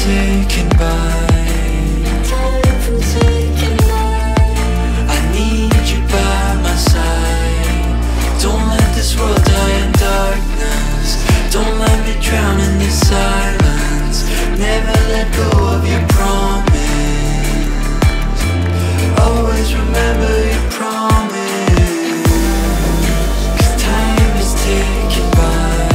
taken by. I need you by my side. Don't let this world die in darkness. Don't let me drown in this silence. Never let go of your promise. Always remember your promise. 'Cause time is ticking by.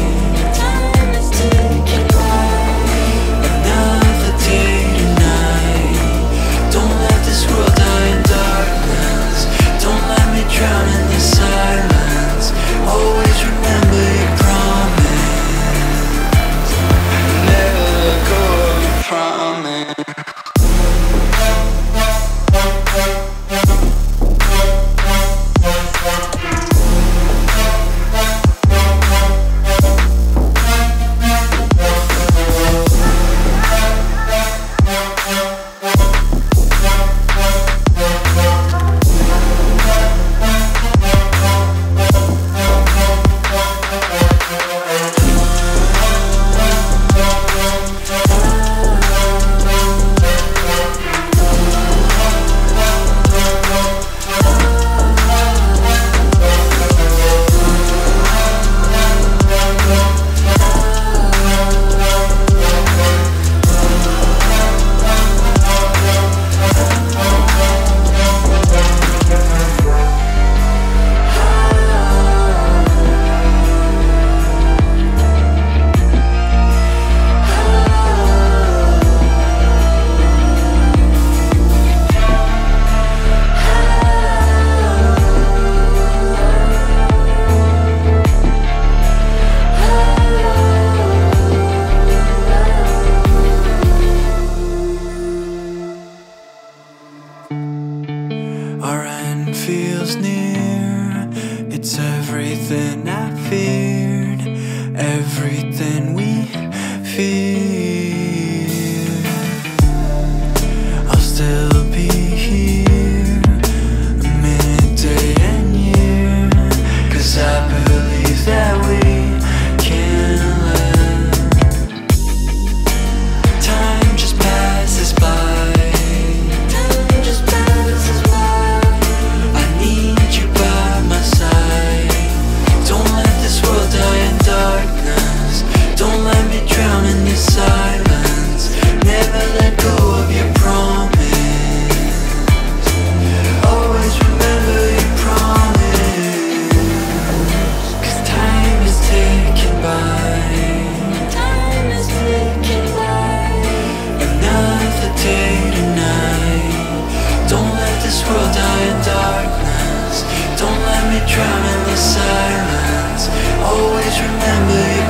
Another day tonight. Don't let this world die in darkness. Don't let me drown in this silence. Always remember your promise. Never let go of your promise. Our end feels near. It's everything I feared, everything we fear. I'll still be here, a minute, day and year. 'Cause I believe that we can learn. Time just passes by. Silence, never let go of your promise. Always remember your promise. 'Cause time is ticking by. Another day tonight. Don't let this world die in darkness. Don't let me drown in the silence. Always remember your